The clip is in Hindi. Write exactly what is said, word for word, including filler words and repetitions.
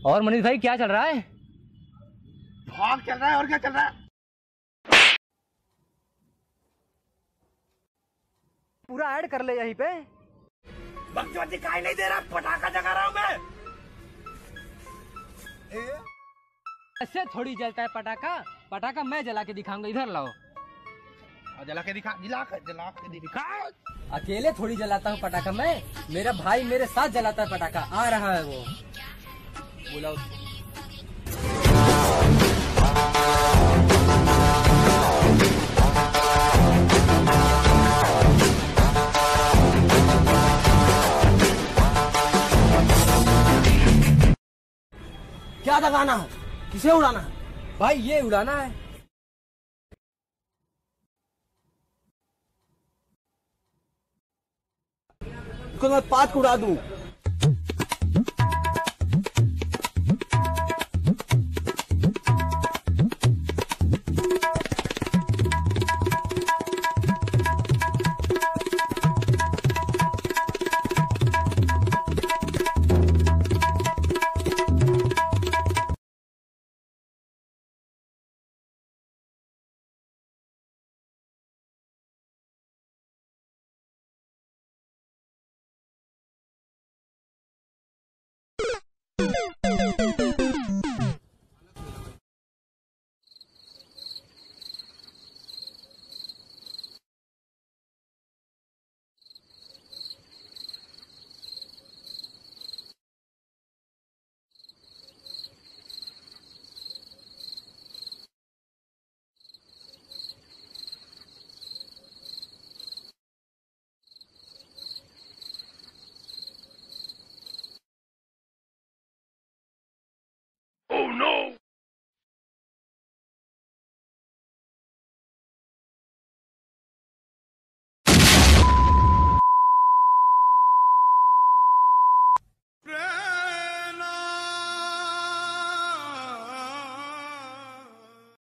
और मनीष भाई क्या चल रहा है? भाग चल रहा है और क्या चल रहा है? पूरा ऐड कर ले यहीं पे। बकचोद दिखाई नहीं दे रहा, पटाखा जगा रहा हूं मैं। ऐसे थोड़ी जलता है पटाखा। पटाखा मैं जला के दिखाऊंगा, इधर लाओ। जला के दिखा, जला के जला के दिखा। अकेले थोड़ी जलाता हूँ पटाखा मैं, मेरा भाई मेरे साथ जलाता है पटाखा। आ रहा है वो, बुलाओ। क्या दगाना है? किसे उड़ाना है? भाई ये उड़ाना है। इसको मैं पात को उड़ा दूं।